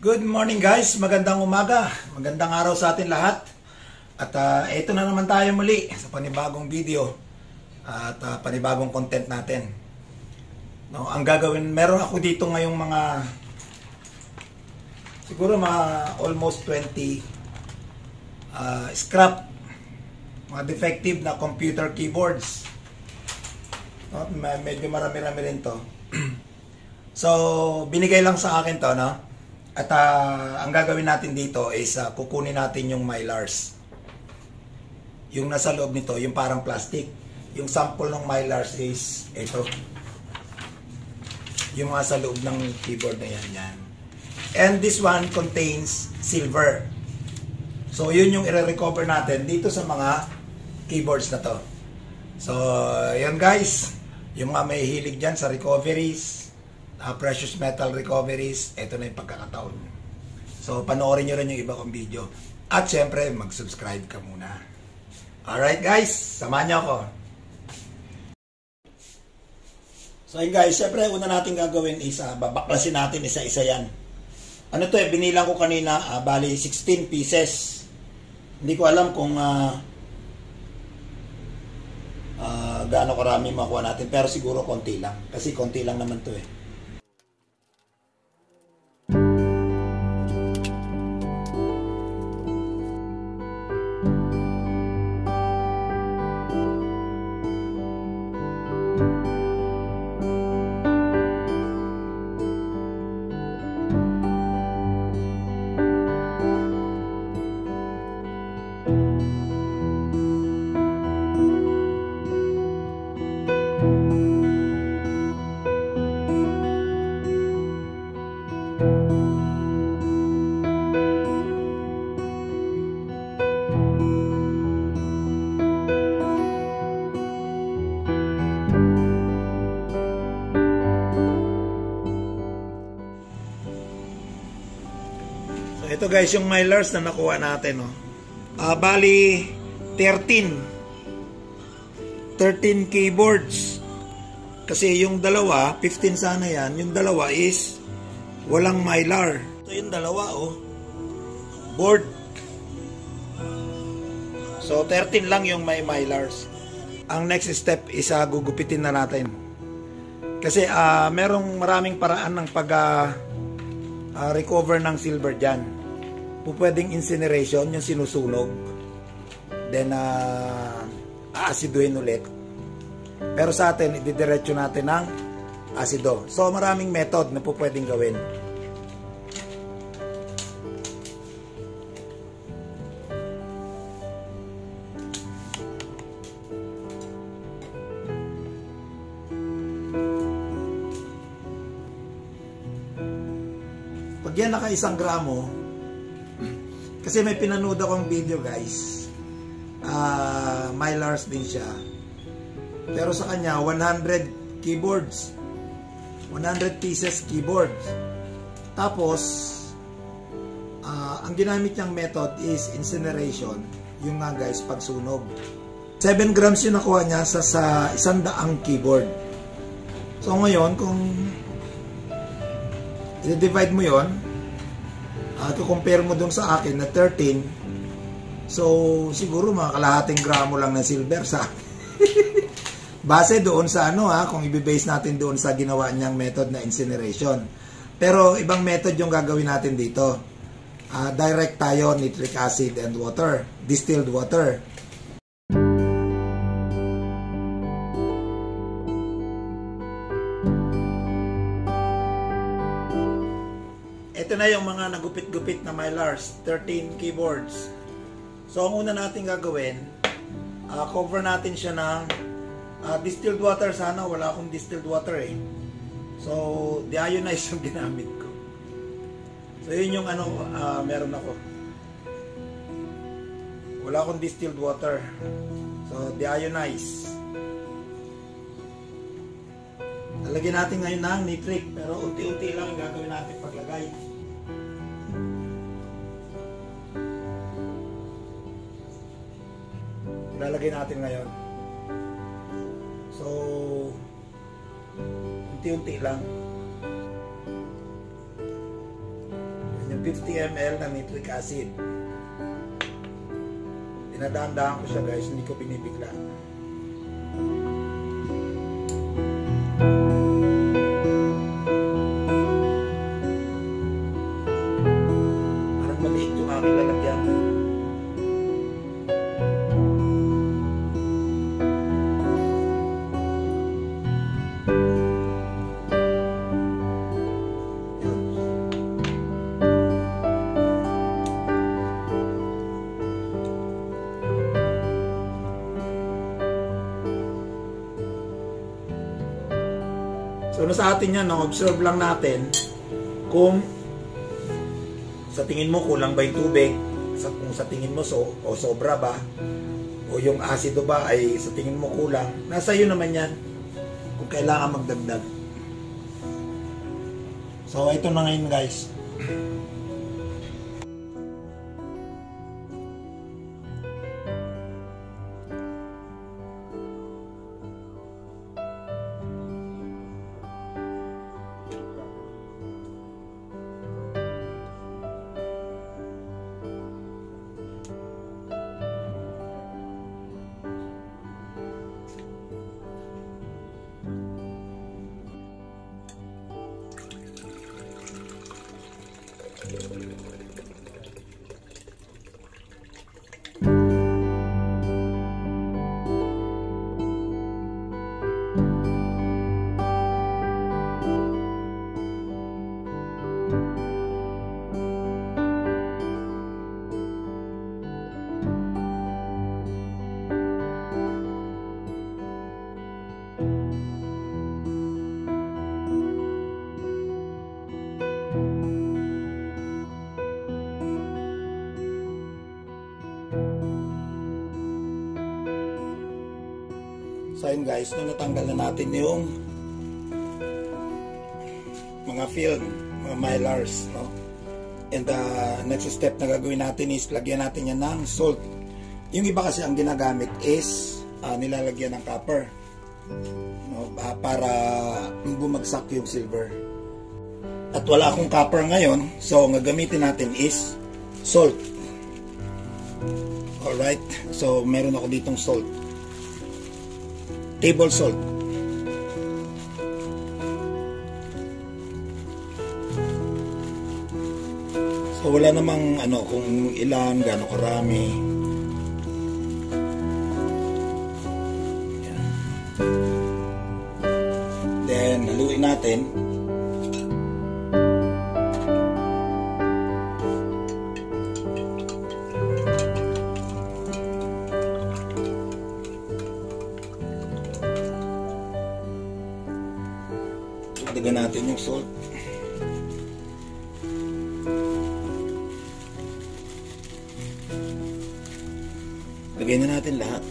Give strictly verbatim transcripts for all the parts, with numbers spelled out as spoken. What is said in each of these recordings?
Good morning guys, magandang umaga, magandang araw sa atin lahat. At uh, ito na naman tayo muli sa panibagong video at uh, panibagong content natin. No, ang gagawin, meron ako dito ngayong mga siguro mga almost twenty uh, scrap, mga defective na computer keyboards. No, medyo marami-rami rin to. So, binigay lang sa akin to, no? At uh, ang gagawin natin dito is uh, kukunin natin yung MYLARS. Yung nasa loob nito, yung parang plastic. Yung sample ng MYLARS is ito. Yung mga sa loob ng keyboard na yan, yan. And this one contains silver. So, yun yung i-recover natin dito sa mga keyboards na to. So, yun guys. Yung mga may hilig dyan sa recoveries, Uh, precious metal recoveries, ito na yung pagkakataon. So, panoorin nyo rin yung iba kong video. At syempre, mag-subscribe ka muna. Alright guys, samahan nyo ako. So yun guys, syempre, una natin gagawin is, uh, babaklasin natin isa-isa yan. Ano to eh, binilang ko kanina, uh, bali sixteen pieces. Hindi ko alam kung uh, uh, gaano karami makuha natin, pero siguro konti lang. Kasi konti lang naman to eh. Ito guys, yung MYLARS na nakuha natin, no? Uh, bali, thirteen. thirteen keyboards. Kasi yung dalawa, fifteen sana yan. Yung dalawa is walang MYLAR. Ito yung dalawa, oh. Board. So, thirteen lang yung may MYLARS. Ang next step is uh, gugupitin na natin. Kasi uh, merong maraming paraan ng pag uh, uh, recover ng silver dyan. Pwedeng incineration, yung sinusunog, then uh, aasiduhin ulit. Pero sa atin, ididiretso natin ng asido. So maraming method na po pwedeng gawin. Pag yan naka isang gramo, kasi may pinanood akong video guys, uh, MYLARS din siya, pero sa kanya one hundred keyboards, one hundred pieces keyboards. Tapos uh, ang ginamit niyang method is incineration, yung nga guys, pagsunog. Seven grams yung nakuha niya sa, sa isang daang keyboard. So ngayon, kung i-divide mo yon, Uh, compare mo dun sa akin na thirteen, so siguro mga kalahating gramo lang ng silver sa base doon sa ano ha, kung i-base natin doon sa ginawa niyang method na incineration. Pero ibang method yung gagawin natin dito. Uh, direct tayo, nitric acid and water, distilled water. Ito na yung mga nagupit-gupit na MYLARS, thirteen keyboards. So ang una natin gagawin, uh, cover natin siya ng uh, distilled water. Sana wala akong distilled water eh. So deionized yung ginamit ko. So yun yung ano, uh, meron ako. Wala akong distilled water. So deionized. Lalagyan natin ngayon ng nitric, pero unti-unti lang yung gagawin natin paglagay. Lalagay natin ngayon. So, unti-unti lang. fifty milliliters na nitric acid. Dinadaan-daan ko siya guys, hindi ko binibigla. Parang maliit yung aking lalagyan. So, ano sa atin yan, no? Observe lang natin kung sa tingin mo kulang ba yung tubig, sa, kung sa tingin mo so, o sobra ba, o yung asido ba ay sa tingin mo kulang. Nasa iyo naman yan kung kailangan magdagdag. So, ito na ngayon guys. So yun guys, nung natanggal na natin yung mga film, mga MYLARS, no? And the uh, next step na gagawin natin is lagyan natin yan ng salt. Yung iba kasi ang ginagamit is uh, nilalagyan ng copper, no? Uh, para bumagsak yung silver. At wala akong copper ngayon, so ang gagamitin natin is salt. Alright, so meron ako ditong salt. Table salt. So wala namang ano kung ilan, gaano karami. Yan. Then haluin natin. Dagdagan natin yung salt. Lagay na natin lahat.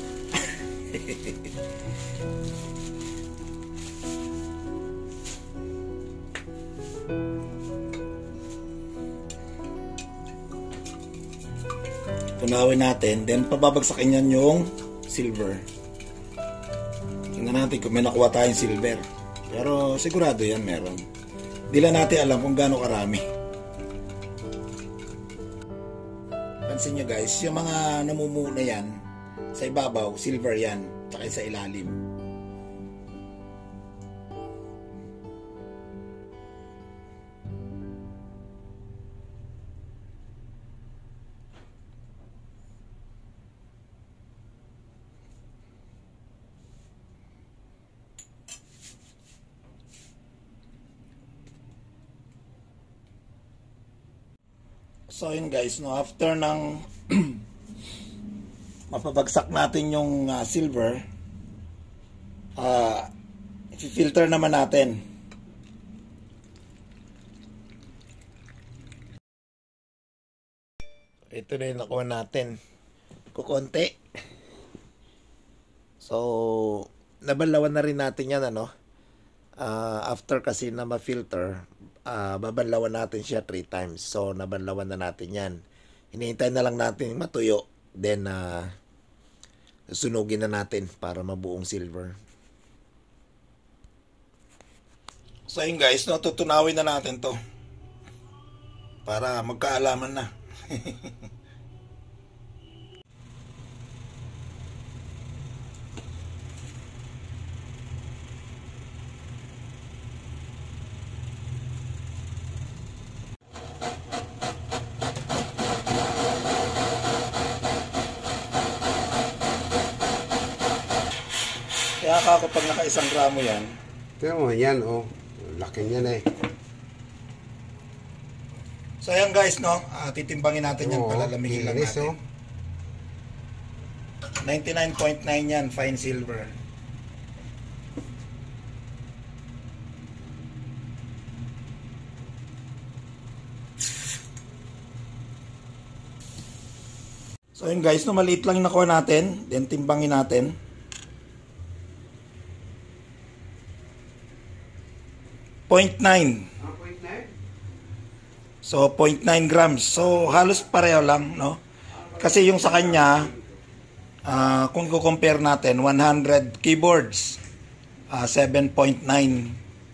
Tunawin natin, then pababagsakin yan yung silver. Tingnan natin kung may nakuha tayong silver. Pero sigurado yan meron. Di lang natin alam kung gaano karami. Pansin nyo guys, yung mga namumuna yan, sa ibabaw, silver yan, tsaka sa ilalim. So yun guys, no, after ng mapabagsak natin yung uh, silver, uh, i-filter naman natin. Ito na yung nakuha natin. Kukunti. So, nabanlawan na rin natin yan, ano? Uh, after kasi na ma-filter, Uh, babanlawan natin siya three times. So, nabanlawan na natin yan. Hinihintay na lang natin matuyo. Then, uh, sunugin na natin para mabuong silver. So, yun guys, no, tutunawin na natin to. para magkaalaman na. Kaya ka kapag naka-isang gramo yan. Kaya mo, yan oh. Laki niyan eh. So ayan guys, no? Uh, titimbangin natin yan. Palalamigin lang natin. Oh. ninety-nine point nine yan, fine silver. So yun guys, no, maliit lang yung nakuha natin. Then timbangin natin. zero point nine. So zero point nine grams. So halos pareho lang, no? Kasi yung sa kanya, uh, kung i-compare natin, one hundred keyboards, uh, seven point nine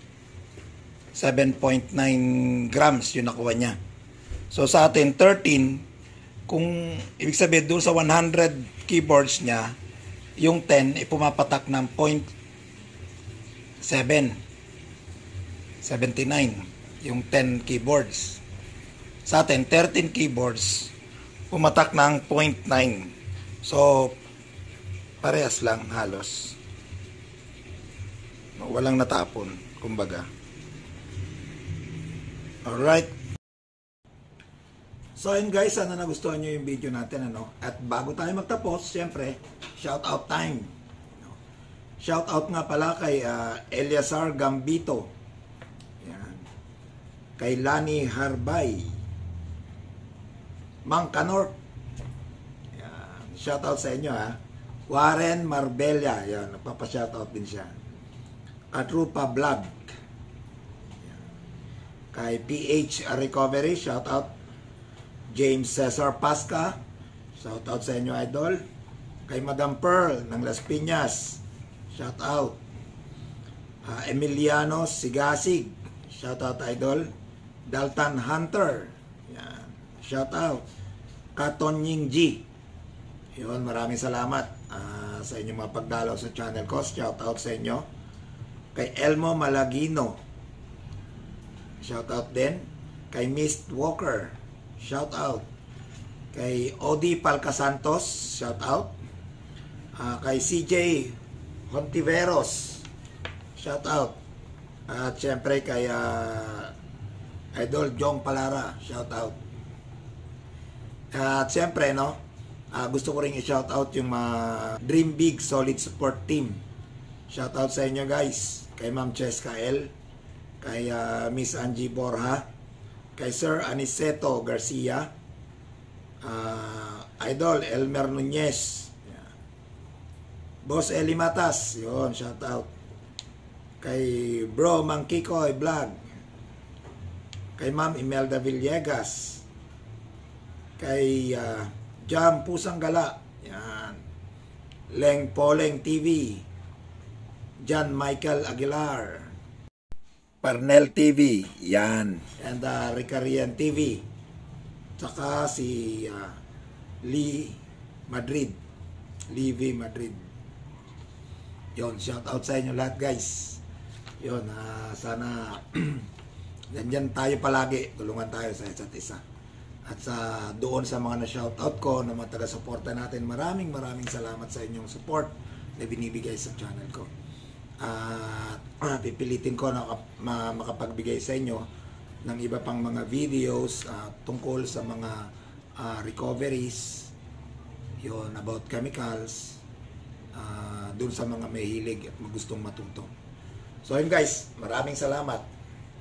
grams yung nakuha niya. So sa atin, thirteen. Kung ibig sabihin doon sa one hundred keyboards niya, yung ten ipumapatak ng zero point seven. seventy-nine yung ten keyboards. Sa atin, thirteen keyboards, pumatak ng zero point nine. So, parehas lang halos. Walang natapon, kumbaga. Alright. So, yun guys, sana nagustuhan nyo yung video natin, ano? At bago tayo magtapos, syempre, shout out time. Shout out nga pala kay uh, Eliazar Gambito. Kay Lani Harbay, Mang Kanor, yan, shoutout sa inyo ha. Warren Marbella, yan, nagpapa-shoutout din siya. At Rupa Vlog, yan. Kay P H Recovery, shoutout. James Cesar Pasca, shoutout sa inyo idol. Kay Madam Pearl ng Las Piñas, shoutout. uh, Emiliano Sigasig, shoutout idol. Dalton Hunter, yan, shout out. Katonying G, yun, maraming salamat uh, sa inyong mga pagdalaw sa channel ko. Shout out sa inyo. Kay Elmo Malagino, shout out din. Kay Mist Walker, shout out. Kay Odi Palcasantos, shout out. uh, Kay C J Hontiveros, shout out. At syempre kay uh, Idol Jong Palara, shout out. At siyempre, no, uh, gusto ko rin i-shout out yung mga uh, Dream Big Solid Support Team. Shout out sa inyo guys. Kay Ma'am Cheska L, kay uh, Miss Angie Borja, kay Sir Aniceto Garcia, uh, Idol Elmer Nunez, yeah. Boss Eli Matas, yun, shout out. Kay Bro Mang Kikoy Vlog, kay Ma'am Imelda Villegas, kay uh, Jam Pusang Gala, yan. Leng Poleng T V, John Michael Aguilar, Parnell T V, yan. And uh, Ricarian T V, tsaka si uh, Lee Madrid, Lee V Madrid. Yon, shout out sa inyo lahat guys. Yon, uh, sana nandyan tayo palagi, tulungan tayo sa isa't isa. At sa doon sa mga na-shoutout ko na mga taga-suporta natin, maraming maraming salamat sa inyong support na binibigay sa channel ko. At uh, pipilitin ko na uh, makapagbigay sa inyo ng iba pang mga videos uh, tungkol sa mga uh, recoveries, yon, about chemicals, uh, doon sa mga may hilig at magustong matuto. So yun guys, maraming salamat.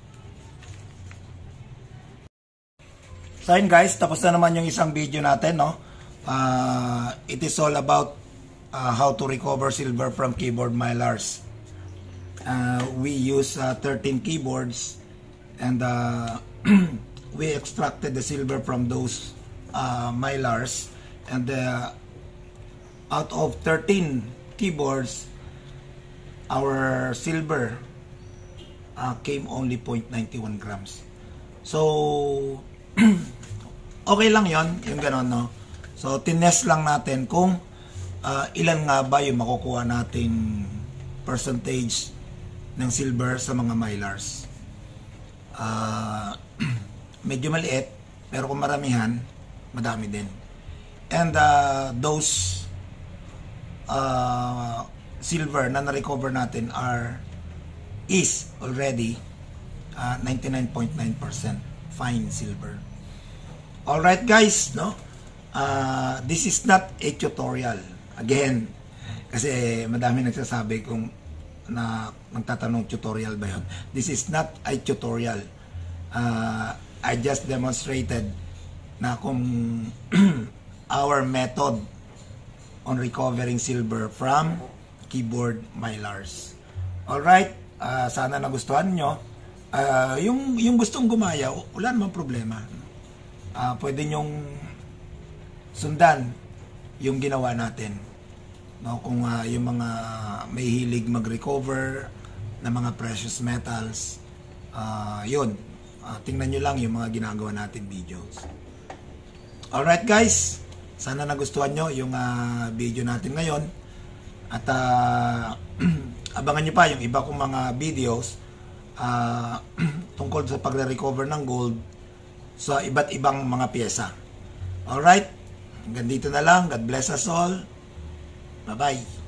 So yun guys, tapos na naman yung isang video natin, no? Uh, it is all about uh, how to recover silver from keyboard MYLARS. Uh, we use uh, thirteen keyboards and uh, we extracted the silver from those uh, MYLARS, and uh, out of thirteen keyboards, our silver uh, came only zero point nine one grams. So okay lang yon yung gano'n, no? So, tinest lang natin kung uh, ilan nga ba yung makukuha nating percentage ng silver sa mga MYLARS. Uh, medyo maliit, pero kung maramihan, madami din. And uh, those uh, silver na na-recover natin are is already uh, ninety-nine point nine percent fine silver. Alright guys, no? Uh, this is not a tutorial. Again, kasi madami nagsasabi kung na magtatanong tutorial ba yun. This is not a tutorial. Uh, I just demonstrated na kung our method on recovering silver from keyboard MYLARS. Alright, uh, sana nagustuhan nyo. Uh, yung, yung gustong gumaya, wala namang problema. Uh, pwede nyong sundan yung ginawa natin, no? Kung uh, yung mga may hilig mag-recover ng mga precious metals, uh, yun, uh, tingnan nyo lang yung mga ginagawa natin videos. Alright guys, sana nagustuhan nyo yung uh, video natin ngayon, at uh, abangan nyo pa yung iba kong mga videos uh, tungkol sa pagre-recover ng gold sa iba't ibang mga pyesa. Alright, hanggang dito na lang. God bless us all. Bye-bye.